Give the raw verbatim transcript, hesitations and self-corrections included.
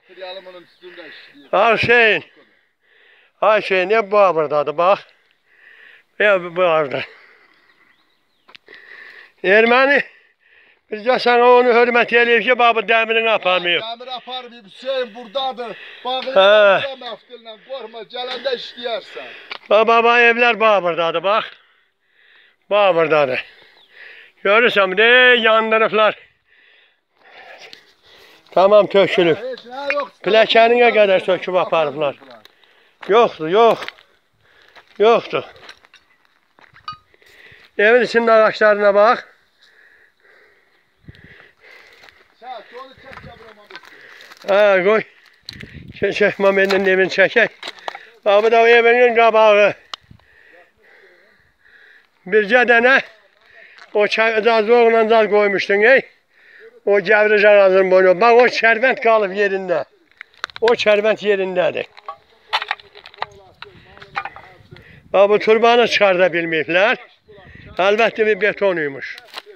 Yalımının üstünde işliyor. Ayşe'nin. Ayşe'nin hep bu buradadı bak. Ya bu burada. Ermeni bizce sana onu hürmet eləyir ki, babı demirini aparmıyor. Demir aparmıyor. Hüseyin buradadır. Bağırıyor meftillə. Korkma gelende işleyersen. Baba evler babırdadır bak. Babırdadır. Görürsem de yandırıflar. Tamam tökülüp. Plekenine kadar söküp aparıblar. Yoktu yok. Yoktu. Evin içinin ağaçlarına bak. Ha koy. Çek Mehmet'in evini çekek. Abi da o evinin kabağı. Birce dene. O zorla zaz koymuştun ey. O gevri canazın boynu. Bak o çervent kalıp yerinde. O çervent yerindedir. Bak bu turbanı çıkartabilmeyipler. Elbette bir betonuymuş.